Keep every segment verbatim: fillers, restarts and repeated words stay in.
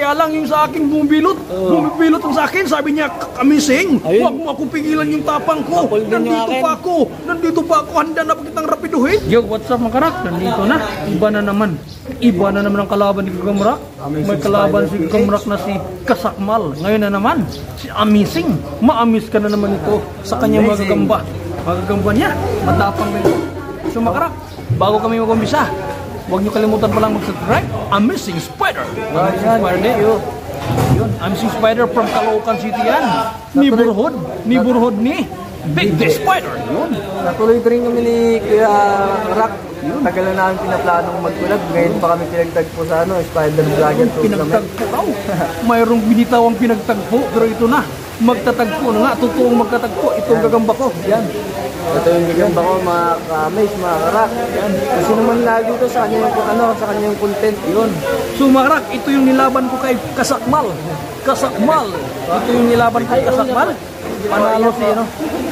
Kaya lang yung sa akin bumibilot, oh. bumibilot ang sa akin, sabi niya, kamising, huwag mo ako pigilan yung tapang ko. Nandito pa ako, nandito pa ako, handa na pa kitang rapiduhin. Yo, what's up mga karak? Nandito na, iba na naman. Iba na naman ang kalaban ni Gagamrak. May kalaban si Gagamrak na si Kasakmal. Ngayon na naman, si Amazing. Maamis ka na naman ito sa kanyang magagamba. Magagamba niya, matapang na ito. So mga karak, bago kami mag-umpisa, huwag niyo kalimutan palang mag-subscribe. Amazing Spider. Amazing Spider din. Yun, Amazing Spider from Caloocan City yan. Neighborhood, neighborhood ni Big the Spider. Yun. Natuloy rin kami ni Kuya Rock. Yun. Tagal na namin pinaplanong mag-collab. Ngayon pa kami pinagtagpo sa ano, Spider Dragon. Pinagtagpo raw. Mayroong binitawang pinagtagpo, pero ito na. Magtatagpo na nga, totoong magtatagpo. Itong gagamba ko. Yan. Ito yung gagamba ko, mga ka-amaze, mga karak. Yan. Kasi naman lagi ito sa kanya yung, ano, sa kanya yung content. Yun. So mga karak, ito yung nilaban ko kay Kasakmal. Kasakmal. Ito yung nilaban ko kay Kasakmal. Panalo si ano?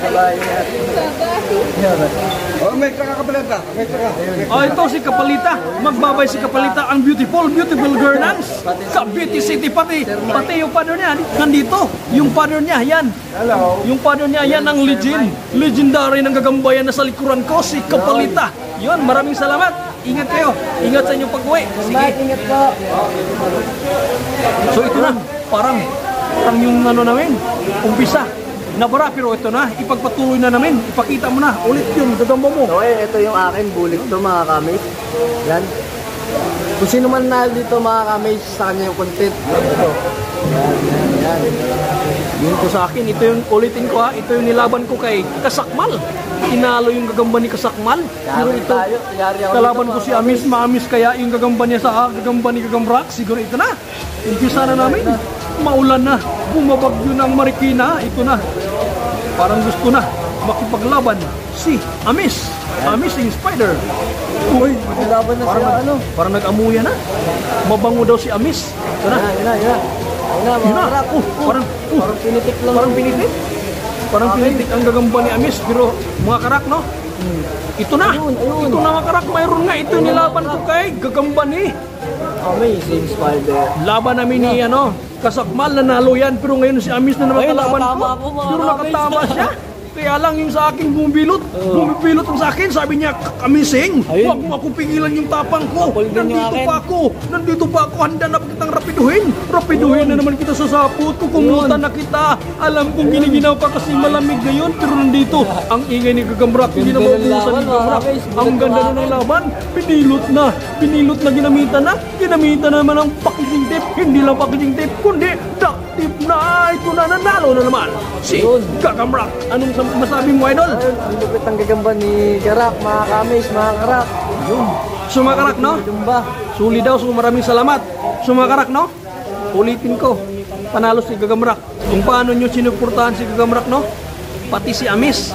Oh, may kakapalita. May kakapalita. Oh, ito si Kapalita. Magbabay si Kapalita, ang beautiful, beautiful governance sa Beauty City. Pati, pati yung partner niya, nandito. Yung partner niya, yan. Hello. Yung partner niya, yan ang legend. Legendary ng gagambayan na sa likuran ko, si Kapalita. Yun, maraming salamat. Ingat kayo. Ingat sa inyong pag-uwi. Sige. Ingat po. So ito na, parang, parang yung ano namin, umpisa. Nabara, pero ito na, ipagpatuloy na namin, ipakita mo na, ulit yung gagamba mo. Okay, ito yung akin, bulik to mga kamay. Yan. Kung sino man na dito mga kamay, sa kanya yung content. Ito. Yan, yan, yan. Yun ko sa akin, ito yung ulitin ko ha, ito yung nilaban ko kay Kasakmal. Tinalo yung gagamba ni Kasakmal. Pero ito, kalaban ko si Amis, maamis kaya yung gagamba niya sa gagamba ni Gagamrak. Siguro ito na, umpisa na namin. Maulan na, bumabagyo ng Marikina, ito na. Parang gusto na makipaglaban si Amis, Amazing Spider. Uy, maglaban na parang siya, ano? Parang nag-amuya na. Mabango daw si Amis. Ito na. Yan na, yan na. Yun na. Oh, parang, oh, parang pinitik lang. Parang pinitik. Parang pinitik ang gagamba ni Amis. Pero mga karak, no? Hmm. Ito na. Ayun, ayun. Ito na mga karak. Mayroon nga. Ito nilaban ko kay gagamba ni Amazing Spider. Laban namin ni ano, Kasakmal, nanalo yan. Pero ngayon si Amis na naman kalaban ko. Pero nakatama siya. Kaya lang yung sa akin bumibilot, uh. bumibilot ang sa akin, sabi niya, kamising, huwag mo ako pigilan yung tapang ko. Nandito pa ako, nandito pa ako, handa na pa kitang rapiduhin. Rapiduhin na naman kita sa sapot, kukumutan na kita. Alam kong giniginaw pa kasi malamig ngayon, pero nandito, ang ingay ni Gagamrak, hindi na maubusan ni Gagamrak. Ang ganda na ng laban, pinilot na, pinilot na ginamitan na, ginamitan na naman ang packaging tape, hindi lang packaging tape, kundi duct tape na. Ito na, nanalo na naman si Gagamrak. Anong masabi mo, idol? Ang lupit ang gagamba ni Karak, mga kamis, mga karak. Yun. So mga karak, no? Suli daw, so maraming salamat. So mga karak, no? Ulitin ko, panalo si Gagamrak. Kung paano nyo sinuportahan si Gagamrak, no? Pati si Amis.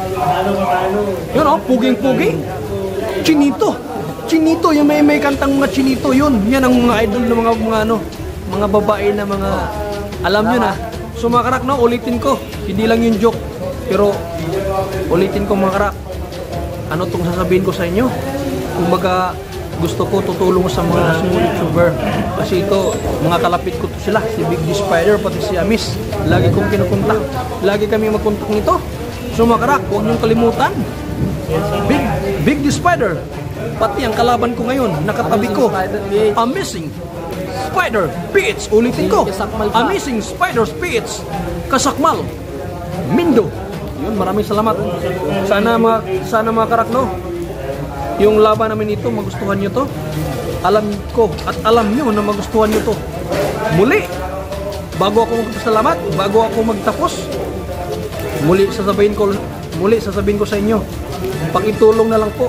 Yun, no? Puging-pugi. Chinito. Chinito, yung may may kantang mga chinito, yun. Yan ang mga idol ng mga, mga, ano, mga babae na mga, alam nyo na. So mga karak, no? Ulitin ko. Hindi lang yung joke. Pero ulitin ko mga karak, ano itong sasabihin ko sa inyo? Kung baga gusto ko tutulong sa mga small YouTuber. Kasi ito, mga kalapit ko to sila, si Big the Spider, pati si Amis. Lagi kong kinukontak. Lagi kami magkontak nito. So mga karak, huwag niyong kalimutan. Big, Big the Spider. Pati ang kalaban ko ngayon, nakatabi ko. Amazing Spider P H. Ulitin ko. Amazing Spider P H. Kasakmal. Mindo. Yun, maraming salamat. Sana mga, sana mga karak, no? Yung laban namin ito, magustuhan nyo to. Alam ko at alam nyo na magustuhan nyo to. Muli, bago ako magpasalamat, bago ako magtapos, muli sasabihin ko, muli sasabihin ko sa inyo, pakitulong na lang po.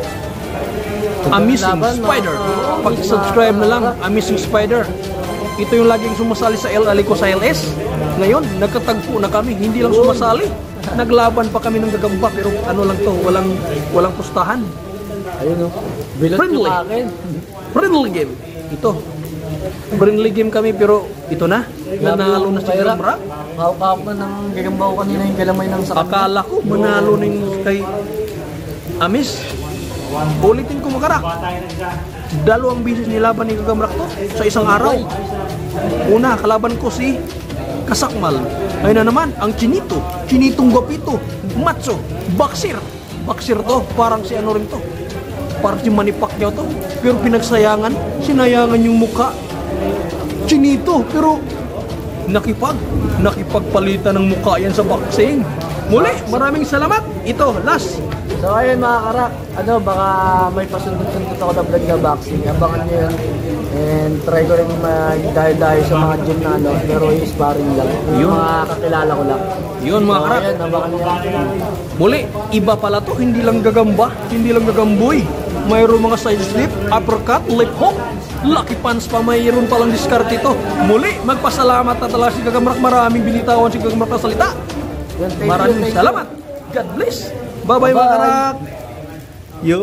Amazing Spider. Pag-subscribe na lang, Amazing Spider. Ito yung laging sumasali sa L Ali ko sa L S. Ngayon, nagkatagpo na kami, hindi lang sumasali. Naglaban pa kami ng gagamba, pero ano lang to, walang walang pustahan. Ayun, oh. Friendly. Friendly game. Ito. Friendly game kami, pero ito na. Nanalo na si Gagamrak. Hawak-hawak na ng gagamba ko kanina yung galamay ng sakit. Akala ko, manalo na yung kay Amis. Ulitin ko mga karak. Dalawang bisis nilaban ni Gagamrak to sa isang araw. Una, kalaban ko si Kasakmal. Ayun na naman, ang Chinito. Chinitong Guapito. Macho. Boxer. Boxer to. Parang si ano rin to. Parang si Manny Pacquiao to. Pero pinagsayangan. Sinayangan yung mukha. Chinito. Pero nakipag. Nakipagpalitan ng mukha yan sa boxing. Muli, maraming salamat. Ito, last. So ayun mga karak, ano, baka may pasundot-sundot ako na vlog na boxing. Abangan nyo yun. And try ko rin mag-dayo-dayo sa mga gym na ano, pero yung sparring lang. Yung mga kakilala ko lang. Yun mga So karak. ayun, abangan nyo. Muli, iba pala to. Hindi lang gagamba. Hindi lang gagamboy. Mayroon mga side slip, uppercut, lip hook. Lucky punch pa, mayroon palang discard ito. Muli, magpasalamat na talaga si Gagamrak. Maraming binitawan si Gagamrak na salita. Yun, thank you, Maraming thank you. salamat. God bless. Bye-bye mga karak. Yo.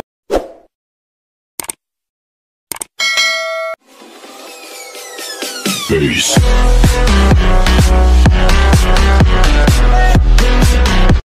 Peace.